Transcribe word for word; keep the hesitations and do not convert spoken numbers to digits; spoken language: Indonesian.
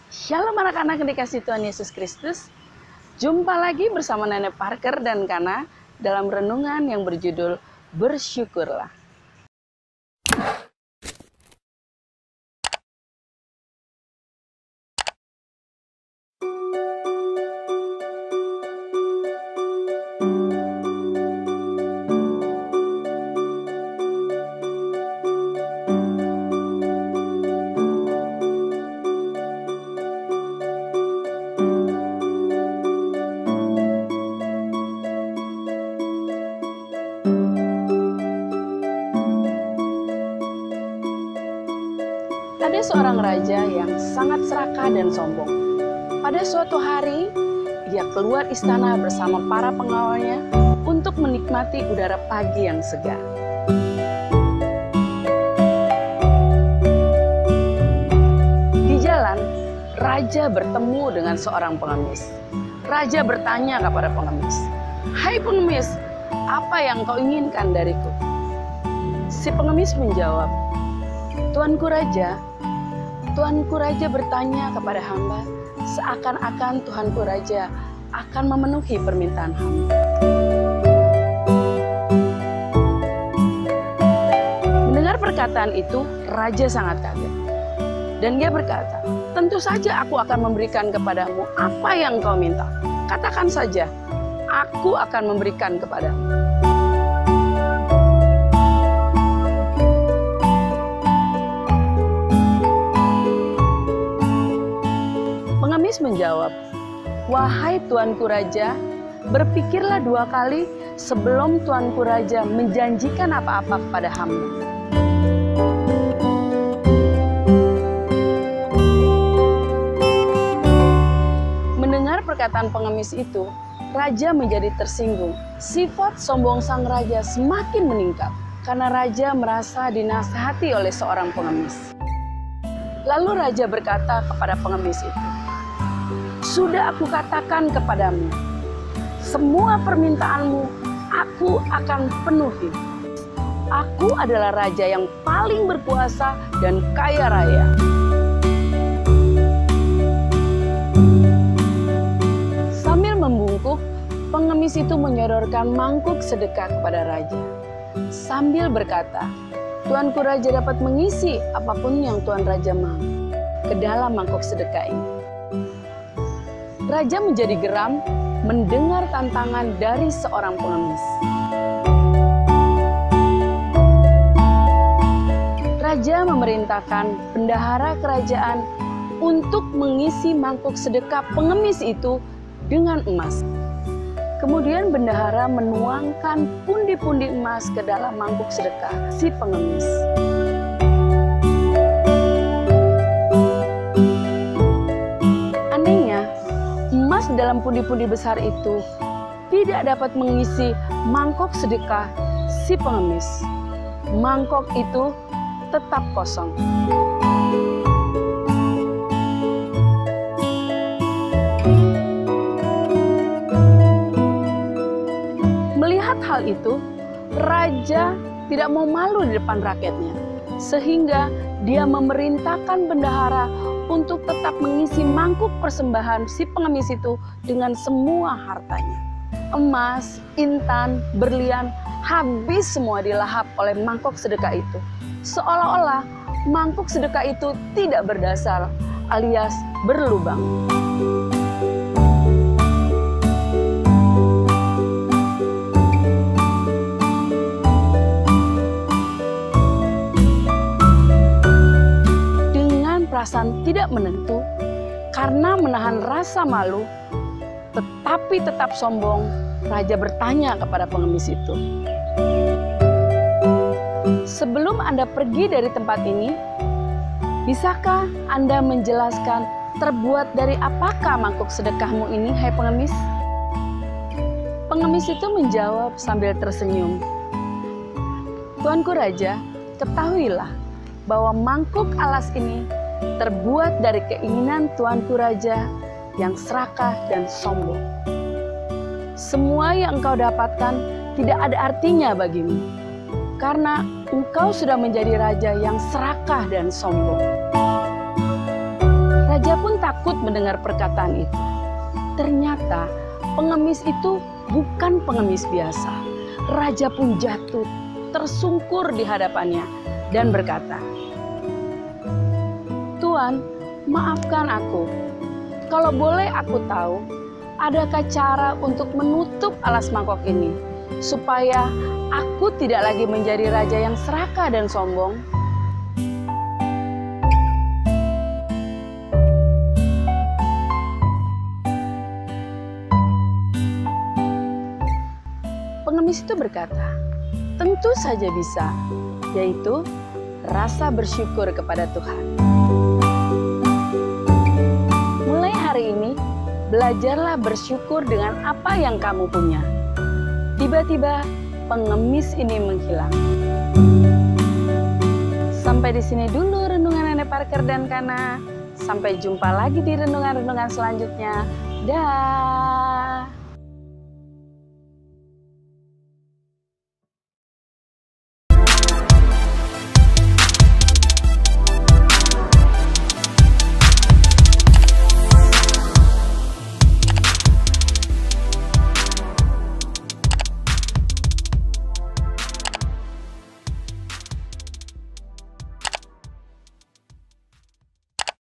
Shalom anak-anak yang dikasihi Tuhan Yesus Kristus. Jumpa lagi bersama Nenek Parker dan Kana dalam renungan yang berjudul Bersyukurlah. Ada seorang raja yang sangat serakah dan sombong. Pada suatu hari, dia keluar istana bersama para pengawalnya untuk menikmati udara pagi yang segar. Di jalan, raja bertemu dengan seorang pengemis. Raja bertanya kepada pengemis, "Hai pengemis, apa yang kau inginkan dariku?" Si pengemis menjawab, "Tuanku Raja, Tuanku Raja bertanya kepada hamba, seakan-akan Tuanku Raja akan memenuhi permintaan hamba." Mendengar perkataan itu, Raja sangat kaget. Dan dia berkata, "Tentu saja aku akan memberikan kepadamu apa yang kau minta. Katakan saja, aku akan memberikan kepadamu." Pengemis menjawab, "Wahai Tuanku Raja, berpikirlah dua kali sebelum Tuanku Raja menjanjikan apa-apa kepada hamba." Mendengar perkataan pengemis itu, Raja menjadi tersinggung. Sifat sombong sang raja semakin meningkat karena raja merasa dinasihati oleh seorang pengemis. Lalu raja berkata kepada pengemis itu, "Sudah aku katakan kepadamu, semua permintaanmu aku akan penuhi. Aku adalah raja yang paling berkuasa dan kaya raya." Sambil membungkuk, pengemis itu menyodorkan mangkuk sedekah kepada raja. Sambil berkata, "Tuanku Raja dapat mengisi apapun yang Tuan Raja mau ke dalam mangkuk sedekah ini." Raja menjadi geram mendengar tantangan dari seorang pengemis. Raja memerintahkan bendahara kerajaan untuk mengisi mangkuk sedekah pengemis itu dengan emas. Kemudian bendahara menuangkan pundi-pundi emas ke dalam mangkuk sedekah si pengemis. Emas dalam pundi-pundi besar itu tidak dapat mengisi mangkok sedekah si pengemis. Mangkok itu tetap kosong. Melihat hal itu, raja tidak mau malu di depan rakyatnya, sehingga dia memerintahkan bendahara untuk tetap mengisi mangkuk persembahan si pengemis itu dengan semua hartanya. Emas, intan, berlian, habis semua dilahap oleh mangkuk sedekah itu. Seolah-olah mangkuk sedekah itu tidak berdasar alias berlubang. Perasaan tidak menentu karena menahan rasa malu, tetapi tetap sombong, raja bertanya kepada pengemis itu, "Sebelum Anda pergi dari tempat ini, bisakah Anda menjelaskan terbuat dari apakah mangkuk sedekahmu ini, hai pengemis?" Pengemis itu menjawab sambil tersenyum, "Tuanku Raja, ketahuilah bahwa mangkuk alas ini terbuat dari keinginan Tuanku Raja yang serakah dan sombong. Semua yang engkau dapatkan tidak ada artinya bagimu, karena engkau sudah menjadi raja yang serakah dan sombong." Raja pun takut mendengar perkataan itu. Ternyata pengemis itu bukan pengemis biasa. Raja pun jatuh, tersungkur di hadapannya dan berkata, "Tuan, maafkan aku. Kalau boleh aku tahu, adakah cara untuk menutup alas mangkok ini, supaya aku tidak lagi menjadi raja yang serakah dan sombong?" Pengemis itu berkata, "Tentu saja bisa, yaitu rasa bersyukur kepada Tuhan." Mulai hari ini, belajarlah bersyukur dengan apa yang kamu punya. Tiba-tiba, pengemis ini menghilang. Sampai di sini dulu renungan Nenek Parker dan Kana. Sampai jumpa lagi di renungan-renungan selanjutnya. Dah.